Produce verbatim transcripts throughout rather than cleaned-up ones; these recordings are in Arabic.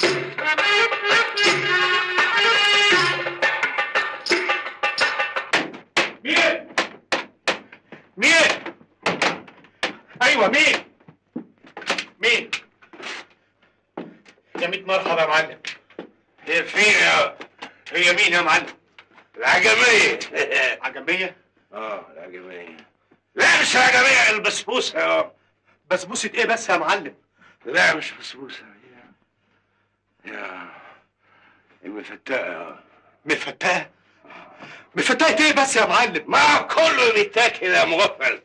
مين؟ مين؟ ايوه مين؟ مين؟ يا ميت مرحبا يا معلم. هي فين يا هي مين يا معلم؟ العجمية. عجمية؟ اه العجمية. لا مش العجمية، البسبوسة يا بسبوسة ايه بس يا معلم؟ لا مش بسبوسة، يا يا المفتقة. مفتاة؟ مفتاة ايه بس يا معلم؟ ما كله بيتاكل يا مغفل.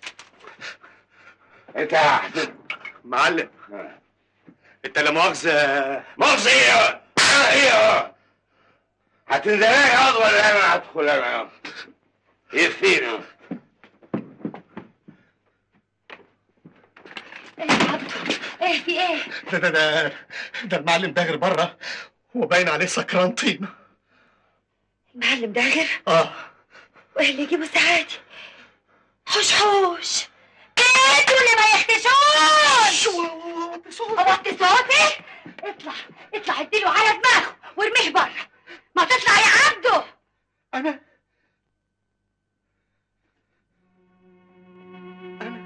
انت معلم انت لا مؤاخذة. مؤاخذة ايه؟ انا ايه؟ هتنزلي ياض ولا انا هدخل انا؟ ايه فين؟ ايه يا عبدو؟ ايه في ايه؟ ده ده ده ده المعلم داغر بره وباين عليه سكران طين. المعلم داغر؟ اه. وايه اللي يجيبه ساعاتي؟ حوش حوش كيتوا اللي ما يختشوش. وطي صوتي. اطلع اطلع اديله على دماغه وارميه بره. ما تطلع يا عبدو. انا انا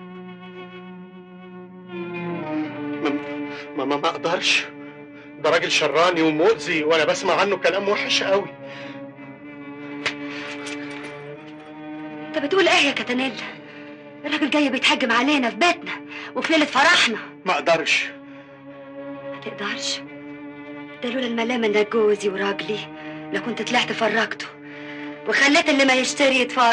ما ما ما اقدرش. ده راجل شراني ومؤذي وانا بسمع عنه كلام وحش قوي. انت بتقول ايه يا كتانيلا؟ الراجل جاي بيتهجم علينا في بيتنا وفي ليله فرحنا. ما اقدرش. ما تقدرش؟ ده لولا الملامه انك جوزي وراجلي لو كنت طلعت فرجته وخليت اللي ما يشتري يتفرج.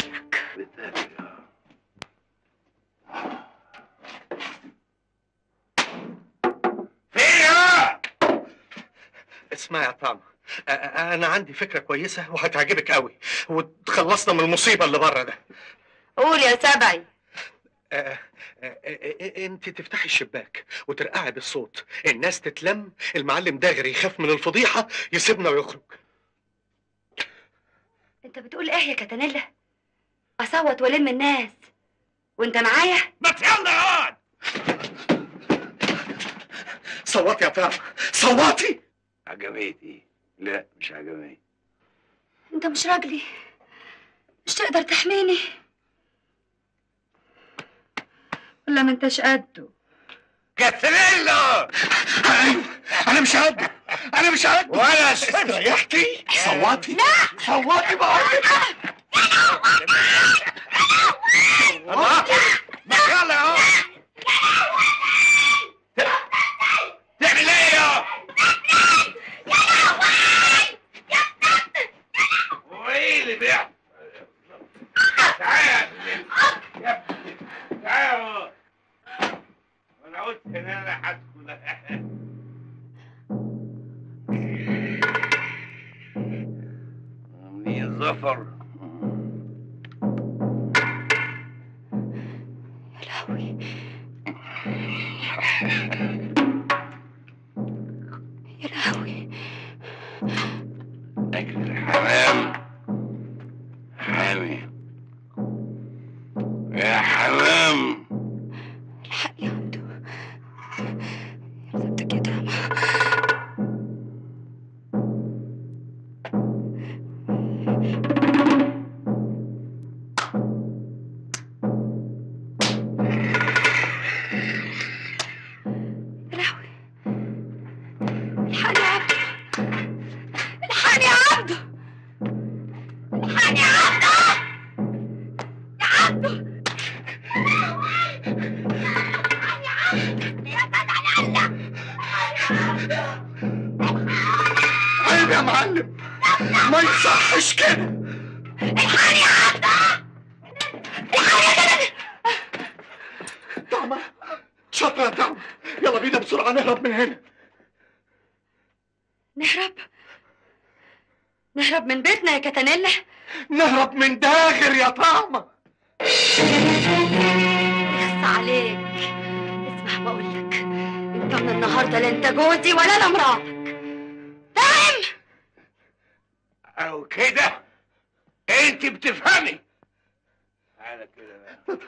فين يا؟ اسمع يا طعم، انا عندي فكره كويسه وهتعجبك قوي وتخلصنا من المصيبه اللي بره ده. قول يا سبعي. آه آه آه انت تفتحي الشباك وترقعي بالصوت، الناس تتلم، المعلم داغر يخاف من الفضيحه يسيبنا ويخرج. انت بتقول ايه يا كتانيلا؟ اصوت والم الناس وانت معايا؟ ما يلا اقعد. صوتي يا طعم، صوتي. عجميتي؟ لا مش عجميتي. انت مش راجلي، مش تقدر تحميني ولا ما انتش قده؟ كاتريلا. انا مش قده، انا مش قده. ولا ست ريحتي. صوتي. لا صوتي بقول لك. ما يلا اهو. تعمل ايه يا؟ وايه اللي بيحصل؟ تعال يا ابني تعال. انا قلت ان انا هدخل. منين ظفر؟ يا لهوي يا لهوي. اكل الحمام حامي يا حمام. الحق يا عبدو، يرزقك يا دامة. يا لهوي الحقني يا عبدو، الحقني يا عبدو، الحقني يا عبدو، يا عبدو. عيب يا معلم، ما يصحش كده. الحقني يا عبدو، الحقني يا طعمة شاطرة يا طعمة، يلا بينا بسرعة نهرب من هنا. نهرب؟ نهرب من بيتنا يا كتانيلا؟ نهرب من داغر يا طعمة. يخص عليك. اسمع بقولك، انت من النهارده لا انت جوزي ولا انا مراتك، فاهم؟ او كده انت بتفهمي. تعالى كده بقى.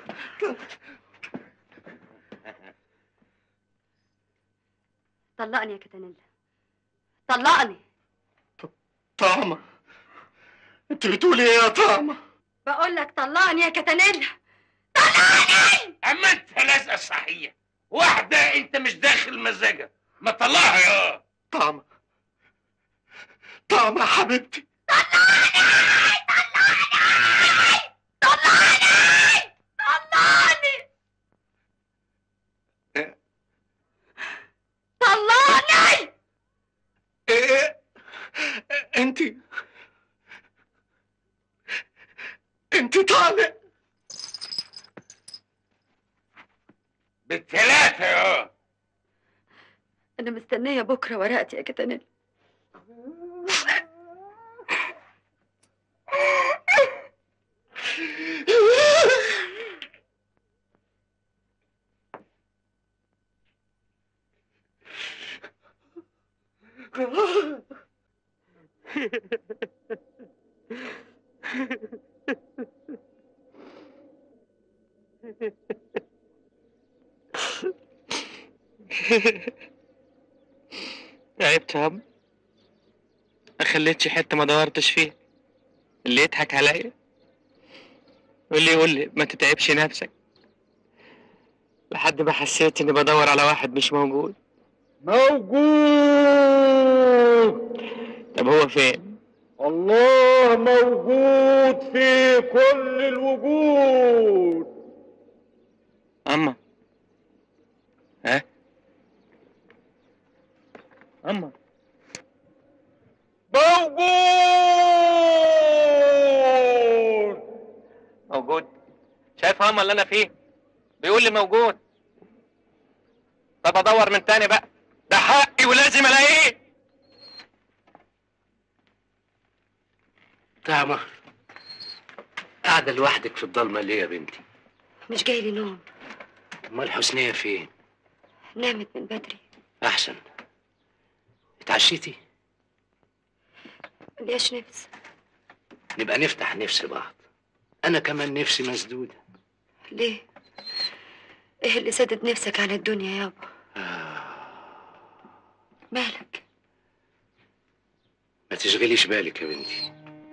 طلقني يا كتانيلا، طلقني. طعمة، انت بتقولي ايه يا طعمة؟ بقول لك طلقني يا كتانيلا، طلقني. اما انت لازقه صحيح، واحده انت مش داخل مزاجها، ما طلعها يا طعمة، طعمة حبيبتي، طلقني طلقني طلقني طلقني. ايه انت انت طالق بالثلاثه يا انا مستنيه بكره ورقتي يا كتانيلا. تعبت يا اب، ما خليتش حته ما دورتش فيها. اللي يضحك عليا واللي يقول لي ما تتعبش نفسك، لحد ما حسيت اني بدور على واحد مش موجود. موجود. طب هو فين؟ الله موجود في كل الوجود. اما ها اما موجود. موجود. شايف اما اللي انا فيه؟ بيقول لي موجود. طب ادور من تاني بقى، ده حقي ولازم الاقيه. طعمة، قاعدة لوحدك في الضلمة ليه يا بنتي؟ مش جاي لي نوم. امال حسنية فين؟ نامت من بدري. أحسن. اتعشيتي؟ ملياش نفس. نبقى نفتح نفس بعض. أنا كمان نفسي مسدودة. ليه؟ ايه اللي سدد نفسك عن الدنيا يابا؟ آه. مالك؟ ما تشغليش بالك يا بنتي.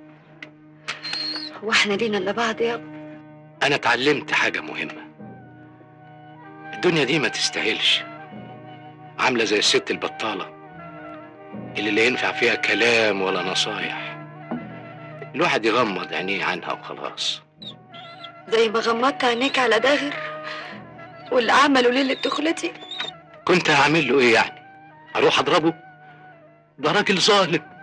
هو احنا لينا الا بعض يابا؟ أنا اتعلمت حاجة مهمة. الدنيا دي ما تستاهلش. عاملة زي الست البطالة اللي لا ينفع فيها كلام ولا نصايح. الواحد يغمض عينيه عنها وخلاص. زي ما غمضت عينيك على داغر واللي عملوا ليلة دخلتي. كنت هعمل له ايه يعني؟ اروح اضربه؟ ده راجل ظالم.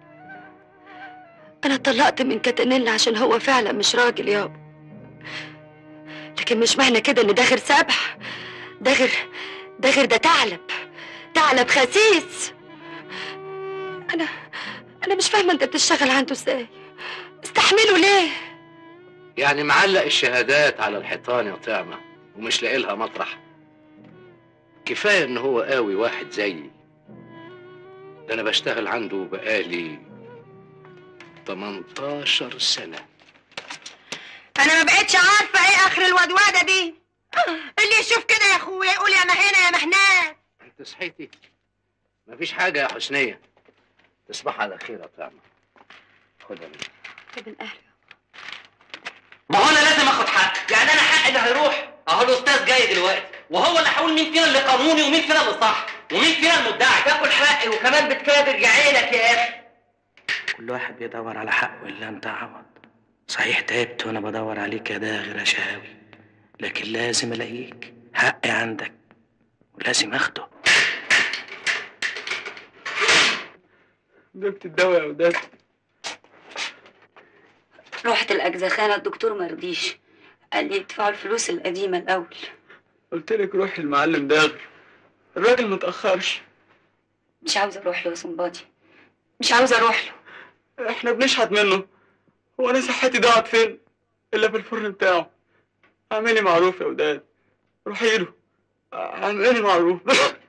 انا اتطلقت من كتانيلا عشان هو فعلا مش راجل يابا، لكن مش معنى كده ان داغر سبح. داغر داغر ده ثعلب، ثعلب خسيس. انا انا مش فاهمه انت بتشتغل عنده ازاي؟ استحمله ليه؟ يعني معلق الشهادات على الحيطان يا طعمة ومش لاقي لها مطرح؟ كفايه ان هو قوي واحد زيي. ده انا بشتغل عنده بقالي تمنتاشر سنة. انا ما بقتش عارفه ايه اخر الودوده دي. اللي يشوف كده يا اخويا يقول يا ما هنا يا ما هناك. انت صحيتي؟ مفيش حاجه يا حسنيه. تصبح على خير يا طعمة. خدها مني. ابن اهلي. ما هو انا لازم اخد حق، يعني انا حقي اللي هيروح. اهو الاستاذ جاي دلوقتي وهو اللي هيقول مين فينا اللي قانوني ومين فينا اللي صح ومين فينا المدعي. تاكل حقي وكمان بتكابر يا عينك يا اخي. كل واحد بيدور على حقه الا انت عوض. صحيح تعبت وانا بدور عليك يا داغر يا شهاوي، لكن لازم الاقيك. حقي عندك ولازم اخده. جبت الدواء يا وداد. رحت الاجزخانه الدكتور ما رضيش، قال لي ادفعوا الفلوس القديمه الاول. قلت لك روحي المعلم داغر، الراجل متأخرش. مش عاوزه اروح له يا صنباطي، مش عاوزه اروح له. احنا بنشحت منه. هو انا صحتي ضاعت فين الا في الفرن بتاعه. اعملي معروف يا وداد، روحي له اعملي معروف.